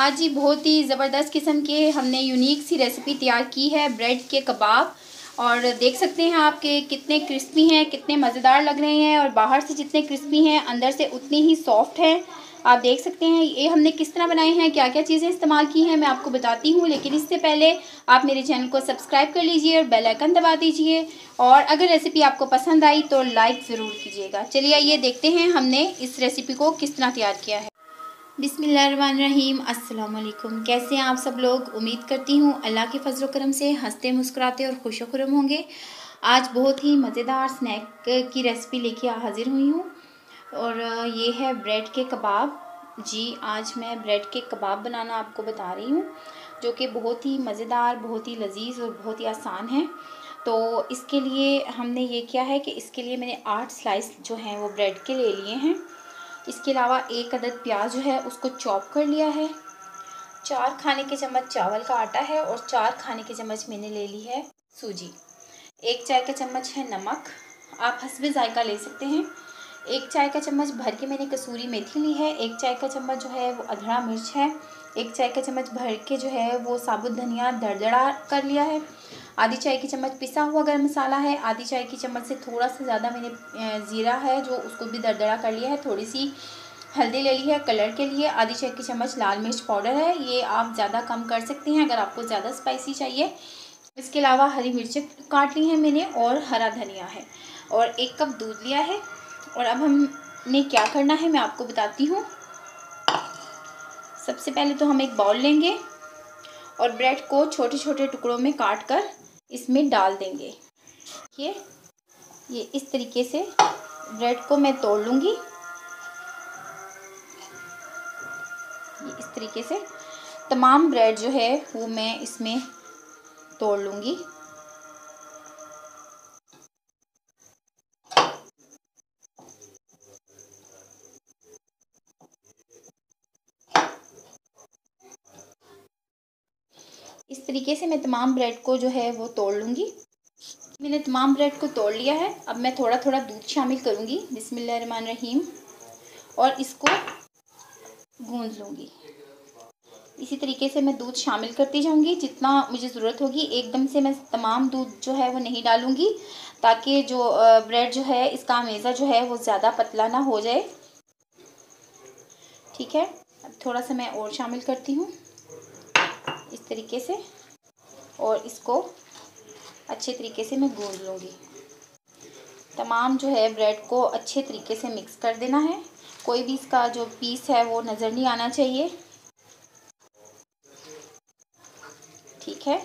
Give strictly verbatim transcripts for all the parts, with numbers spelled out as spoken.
आज ही बहुत ही ज़बरदस्त किस्म के हमने यूनिक सी रेसिपी तैयार की है ब्रेड के कबाब। और देख सकते हैं आपके कितने क्रिस्पी हैं, कितने मज़ेदार लग रहे हैं और बाहर से जितने क्रिस्पी हैं अंदर से उतने ही सॉफ्ट हैं। आप देख सकते हैं ये हमने किस तरह बनाए हैं, क्या क्या चीज़ें इस्तेमाल की हैं मैं आपको बताती हूँ। लेकिन इससे पहले आप मेरे चैनल को सब्सक्राइब कर लीजिए और बेल आइकन दबा दीजिए। और अगर रेसिपी आपको पसंद आई तो लाइक ज़रूर कीजिएगा। चलिए ये देखते हैं हमने इस रेसिपी को किस तरह तैयार किया है। बिस्मिल्लाहिर्रहमानिर्रहीम, अस्सलाम वालेकुम। कैसे हैं आप सब लोग? उम्मीद करती हूँ अल्लाह के फजल करम से हंसते मुस्कुराते और खुश खुरम होंगे। आज बहुत ही मज़ेदार स्नैक की रेसिपी लेके हाजिर हुई हूँ और ये है ब्रेड के कबाब। जी, आज मैं ब्रेड के कबाब बनाना आपको बता रही हूँ, जो कि बहुत ही मज़ेदार, बहुत ही लजीज और बहुत ही आसान है। तो इसके लिए हमने ये किया है कि इसके लिए मैंने आठ स्लाइस जो हैं वो ब्रेड के ले लिए हैं। इसके अलावा एक अदद प्याज जो है उसको चॉप कर लिया है। चार खाने के चम्मच चावल का आटा है और चार खाने के चम्मच मैंने ले ली है सूजी। एक चाय का चम्मच है नमक, आप हस्बे जायका ले सकते हैं। एक चाय का चम्मच भर के मैंने कसूरी मेथी ली है। एक चाय का चम्मच जो है वो अधड़ा मिर्च है। एक चाय का चम्मच भर के जो है वो साबुत धनिया दरदरा कर लिया है। आधी चाय की चम्मच पिसा हुआ गरम मसाला है। आधी चाय की चम्मच से थोड़ा सा ज़्यादा मैंने ज़ीरा है जो उसको भी दरदरा कर लिया है। थोड़ी सी हल्दी ले ली है कलर के लिए। आधी चाय की चम्मच लाल मिर्च पाउडर है, ये आप ज़्यादा कम कर सकते हैं अगर आपको ज़्यादा स्पाइसी चाहिए। इसके अलावा हरी मिर्चें काट ली हैं मैंने और हरा धनिया है और एक कप दूध लिया है। और अब हमने क्या करना है मैं आपको बताती हूँ। सबसे पहले तो हम एक बाउल लेंगे और ब्रेड को छोटे छोटे टुकड़ों में काट कर इसमें डाल देंगे। ये ये इस तरीके से ब्रेड को मैं तोड़ लूँगी। ये इस तरीके से तमाम ब्रेड जो है वो मैं इसमें तोड़ लूँगी। इस तरीके से मैं तमाम ब्रेड को जो है वो तोड़ लूँगी। मैंने तमाम ब्रेड को तोड़ लिया है। अब मैं थोड़ा थोड़ा दूध शामिल करूँगी बिस्मिल्लाहिर्रहमानिर्रहीम और इसको गूंद लूँगी। इसी तरीके से मैं दूध शामिल करती जाऊँगी जितना मुझे ज़रूरत होगी। एकदम से मैं तमाम दूध जो है वो नहीं डालूँगी ताकि जो ब्रेड जो है इसका मेज़ा जो है वो ज़्यादा पतला ना हो जाए। ठीक है, अब थोड़ा सा मैं और शामिल करती हूँ इस तरीके से और इसको अच्छे तरीके से मैं गूंद लूँगी। तमाम जो है ब्रेड को अच्छे तरीके से मिक्स कर देना है। कोई भी इसका जो पीस है वो नज़र नहीं आना चाहिए। ठीक है,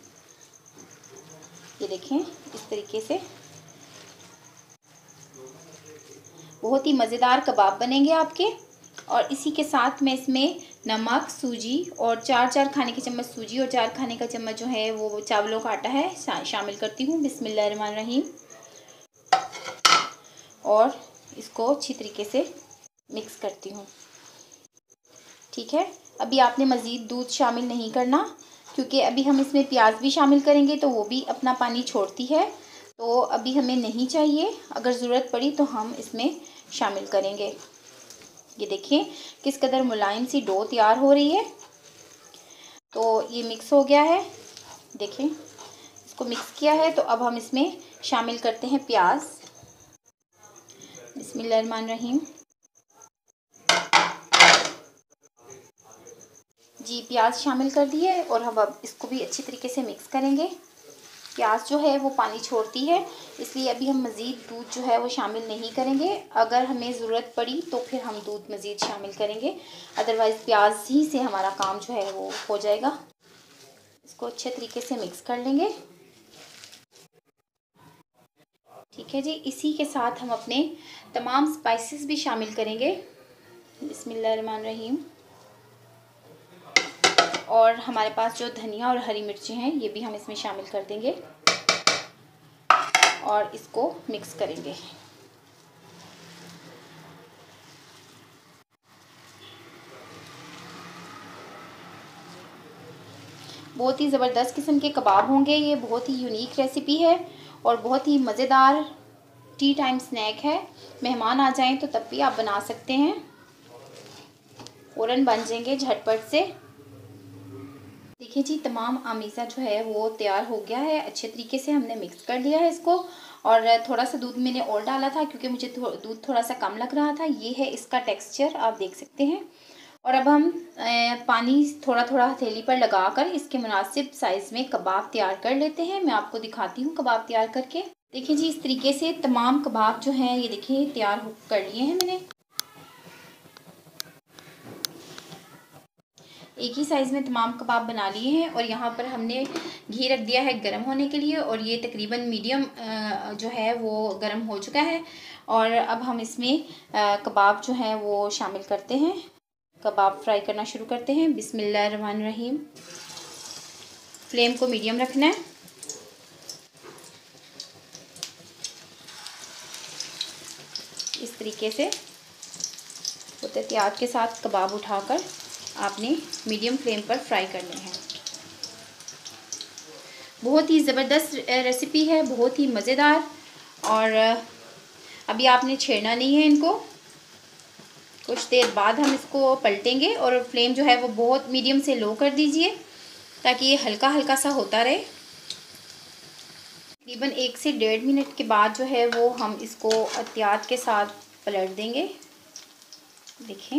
ये देखें इस तरीके से बहुत ही मज़ेदार कबाब बनेंगे आपके। और इसी के साथ मैं इसमें नमक, सूजी और चार चार खाने के चम्मच सूजी और चार खाने का चम्मच जो है वो चावलों का आटा है शा, शामिल करती हूँ बिस्मिल्लाहिर्रहमानिर्रहीम। और इसको अच्छी तरीके से मिक्स करती हूँ। ठीक है, अभी आपने मज़ीद दूध शामिल नहीं करना क्योंकि अभी हम इसमें प्याज भी शामिल करेंगे तो वो भी अपना पानी छोड़ती है, तो अभी हमें नहीं चाहिए। अगर ज़रूरत पड़ी तो हम इसमें शामिल करेंगे। ये देखिए किस कदर मुलायम सी डो तैयार हो रही है। तो ये मिक्स हो गया है, देखें इसको मिक्स किया है। तो अब हम इसमें शामिल करते हैं प्याज बिस्मिल्लाहिर्रहमानिर्रहीम। जी, प्याज शामिल कर दिए और हम अब इसको भी अच्छी तरीके से मिक्स करेंगे। प्याज जो है वो पानी छोड़ती है, इसलिए अभी हम मज़ीद दूध जो है वो शामिल नहीं करेंगे। अगर हमें ज़रूरत पड़ी तो फिर हम दूध मज़ीद शामिल करेंगे, अदरवाइज़ प्याज ही से हमारा काम जो है वो हो जाएगा। इसको अच्छे तरीके से मिक्स कर लेंगे। ठीक है जी, इसी के साथ हम अपने तमाम स्पाइसेस भी शामिल करेंगे बिस्मिल्लाहिर्रहमानिर्रहीम। और हमारे पास जो धनिया और हरी मिर्चें हैं ये भी हम इसमें शामिल कर देंगे और इसको मिक्स करेंगे। बहुत ही ज़बरदस्त किस्म के कबाब होंगे ये, बहुत ही यूनिक रेसिपी है और बहुत ही मज़ेदार टी टाइम स्नैक है। मेहमान आ जाएं तो तब भी आप बना सकते हैं, फ़ौरन बन जाएंगे झटपट से। देखिए जी, तमाम आमीज़ा जो है वो तैयार हो गया है। अच्छे तरीके से हमने मिक्स कर लिया है इसको, और थोड़ा सा दूध मैंने और डाला था क्योंकि मुझे थो, दूध थोड़ा सा कम लग रहा था। ये है इसका टेक्सचर, आप देख सकते हैं। और अब हम ए, पानी थोड़ा थोड़ा हथेली पर लगाकर इसके मुनासिब साइज़ में कबाब तैयार कर लेते हैं। मैं आपको दिखाती हूँ कबाब तैयार करके। देखिए जी, इस तरीके से तमाम कबाब जो हैं ये देखिए तैयार कर लिए हैं मैंने। एक ही साइज़ में तमाम कबाब बना लिए हैं, और यहाँ पर हमने घी रख दिया है गरम होने के लिए, और ये तकरीबन मीडियम जो है वो गरम हो चुका है। और अब हम इसमें कबाब जो है वो शामिल करते हैं। कबाब फ्राई करना शुरू करते हैं। बिस्मिल्लाहिर्रहमानिर्रहीम। फ्लेम को मीडियम रखना है। इस तरीके से होते एहतियात के साथ कबाब उठाकर आपने मीडियम फ्लेम पर फ्राई करने हैं। बहुत ही ज़बरदस्त रेसिपी है, बहुत ही मज़ेदार। और अभी आपने छेड़ना नहीं है इनको। कुछ देर बाद हम इसको पलटेंगे, और फ्लेम जो है वो बहुत मीडियम से लो कर दीजिए ताकि ये हल्का हल्का सा होता रहे। तकरीबन एक से डेढ़ मिनट के बाद जो है वो हम इसको एहतियात के साथ पलट देंगे। देखें,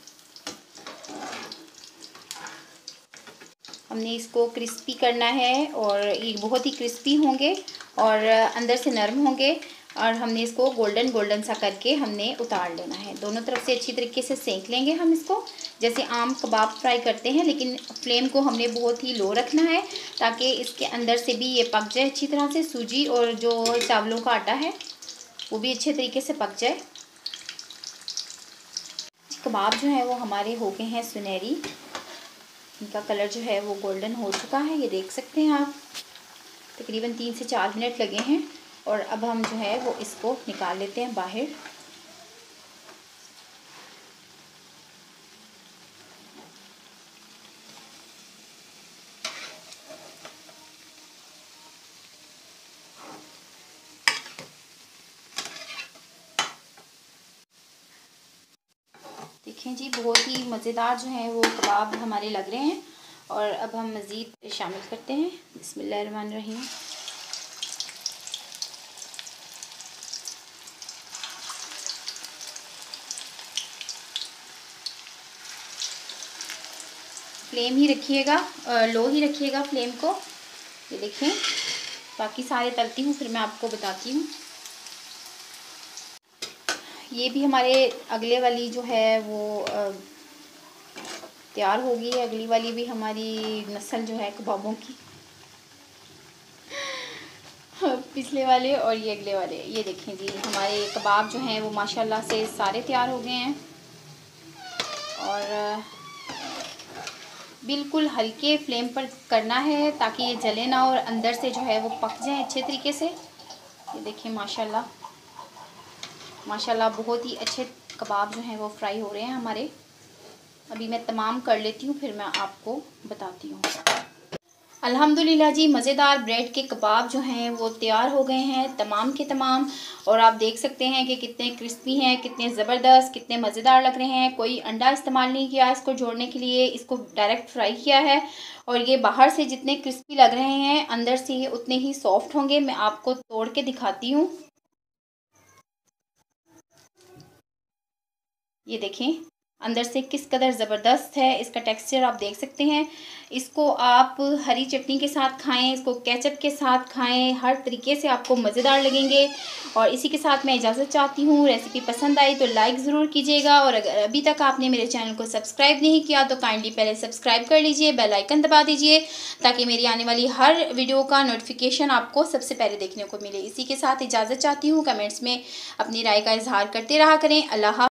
हमने इसको क्रिस्पी करना है, और ये बहुत ही क्रिस्पी होंगे और अंदर से नरम होंगे। और हमने इसको गोल्डन गोल्डन सा करके हमने उतार लेना है। दोनों तरफ से अच्छी तरीके से सेंक लेंगे हम इसको, जैसे आम कबाब फ्राई करते हैं, लेकिन फ्लेम को हमने बहुत ही लो रखना है ताकि इसके अंदर से भी ये पक जाए अच्छी तरह से। सूजी और जो चावलों का आटा है वो भी अच्छे तरीके से पक जाए। कबाब जो है वो हमारे हो गए हैं सुनहरी, इनका कलर जो है वो गोल्डन हो चुका है, ये देख सकते हैं आप। तकरीबन तीन से चार मिनट लगे हैं, और अब हम जो है वो इसको निकाल लेते हैं बाहर। देखें जी, बहुत ही मज़ेदार जो है वो कबाब हमारे लग रहे हैं। और अब हम मज़ीद शामिल करते हैं। बिस्मिल्लाहिर्रहमानिर्रहीम। फ्लेम ही रखिएगा, लो ही रखिएगा फ्लेम को। ये देखें, बाकी सारे तलती हूँ फिर मैं आपको बताती हूँ। ये भी हमारे अगले वाली जो है वो तैयार होगी। अगली वाली भी हमारी नस्ल जो है कबाबों की, पिछले वाले और ये अगले वाले। ये देखें जी, हमारे कबाब जो हैं वो माशाल्लाह से सारे तैयार हो गए हैं, और बिल्कुल हल्के फ्लेम पर करना है ताकि ये जले ना और अंदर से जो है वो पक जाए अच्छे तरीके से। ये देखिए माशाल्लाह माशाल्लाह बहुत ही अच्छे कबाब जो हैं वो फ्राई हो रहे हैं हमारे। अभी मैं तमाम कर लेती हूँ फिर मैं आपको बताती हूँ। अल्हम्दुलिल्लाह जी, मज़ेदार ब्रेड के कबाब जो हैं वो तैयार हो गए हैं तमाम के तमाम। और आप देख सकते हैं कि कितने क्रिस्पी हैं, कितने ज़बरदस्त, कितने मज़ेदार लग रहे हैं। कोई अंडा इस्तेमाल नहीं किया इसको जोड़ने के लिए, इसको डायरेक्ट फ्राई किया है। और ये बाहर से जितने क्रिस्पी लग रहे हैं अंदर से ये उतने ही सॉफ्ट होंगे। मैं आपको तोड़ के दिखाती हूँ। ये देखें अंदर से किस कदर ज़बरदस्त है, इसका टेक्सचर आप देख सकते हैं। इसको आप हरी चटनी के साथ खाएं, इसको केचप के साथ खाएं, हर तरीके से आपको मज़ेदार लगेंगे। और इसी के साथ मैं इजाज़त चाहती हूँ। रेसिपी पसंद आई तो लाइक ज़रूर कीजिएगा, और अगर अभी तक आपने मेरे चैनल को सब्सक्राइब नहीं किया तो काइंडली पहले सब्सक्राइब कर लीजिए, बेल आइकन दबा दीजिए ताकि मेरी आने वाली हर वीडियो का नोटिफिकेशन आपको सबसे पहले देखने को मिले। इसी के साथ इजाज़त चाहती हूँ। कमेंट्स में अपनी राय का इजहार करते रहा करें। अल्लाह।